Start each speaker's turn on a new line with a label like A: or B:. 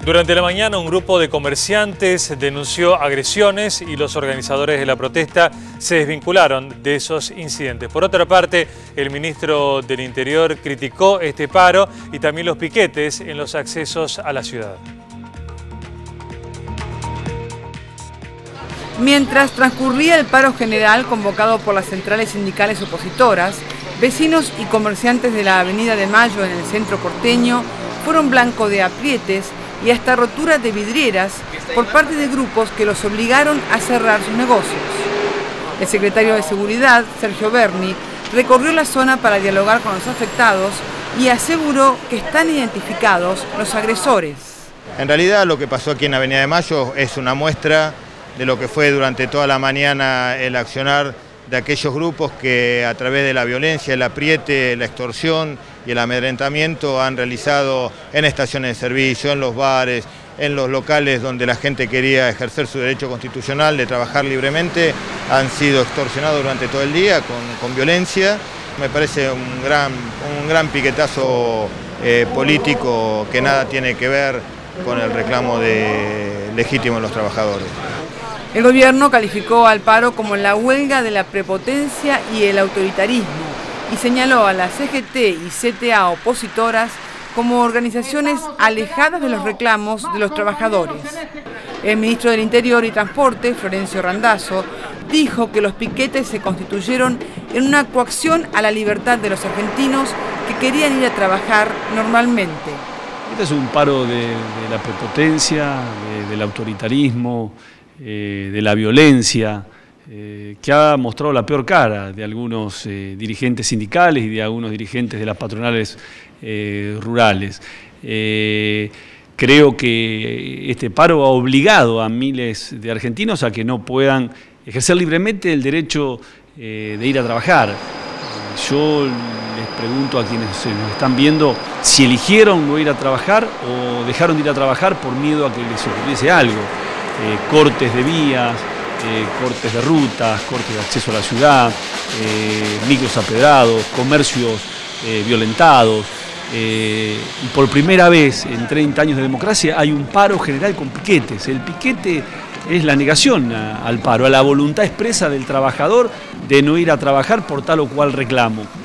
A: Durante la mañana un grupo de comerciantes denunció agresiones y los organizadores de la protesta se desvincularon de esos incidentes. Por otra parte, el ministro del Interior criticó este paro y también los piquetes en los accesos a la ciudad.
B: Mientras transcurría el paro general convocado por las centrales sindicales opositoras, vecinos y comerciantes de la Avenida de Mayo en el centro porteño fueron blanco de aprietes y hasta rotura de vidrieras por parte de grupos que los obligaron a cerrar sus negocios. El secretario de Seguridad, Sergio Berni, recorrió la zona para dialogar con los afectados y aseguró que están identificados los agresores.
C: En realidad lo que pasó aquí en Avenida de Mayo es una muestra de lo que fue durante toda la mañana el accionar de aquellos grupos que a través de la violencia, el apriete, la extorsión y el amedrentamiento han realizado en estaciones de servicio, en los bares, en los locales donde la gente quería ejercer su derecho constitucional de trabajar libremente, han sido extorsionados durante todo el día con violencia. Me parece un gran piquetazo político que nada tiene que ver con el reclamo legítimo de los trabajadores.
B: El gobierno calificó al paro como la huelga de la prepotencia y el autoritarismo y señaló a la CGT y CTA opositoras como organizaciones alejadas de los reclamos de los trabajadores. El ministro del Interior y Transporte, Florencio Randazzo, dijo que los piquetes se constituyeron en una coacción a la libertad de los argentinos que querían ir a trabajar normalmente.
D: Este es un paro de la prepotencia, del autoritarismo, de la violencia, que ha mostrado la peor cara de algunos dirigentes sindicales y de algunos dirigentes de las patronales rurales. Creo que este paro ha obligado a miles de argentinos a que no puedan ejercer libremente el derecho de ir a trabajar. Yo les pregunto a quienes nos están viendo si eligieron no ir a trabajar o dejaron de ir a trabajar por miedo a que les ocurriese algo. Cortes de vías, cortes de rutas, cortes de acceso a la ciudad, micros apedrados, comercios violentados. Y por primera vez en 30 años de democracia hay un paro general con piquetes. El piquete es la negación al paro, a la voluntad expresa del trabajador de no ir a trabajar por tal o cual reclamo.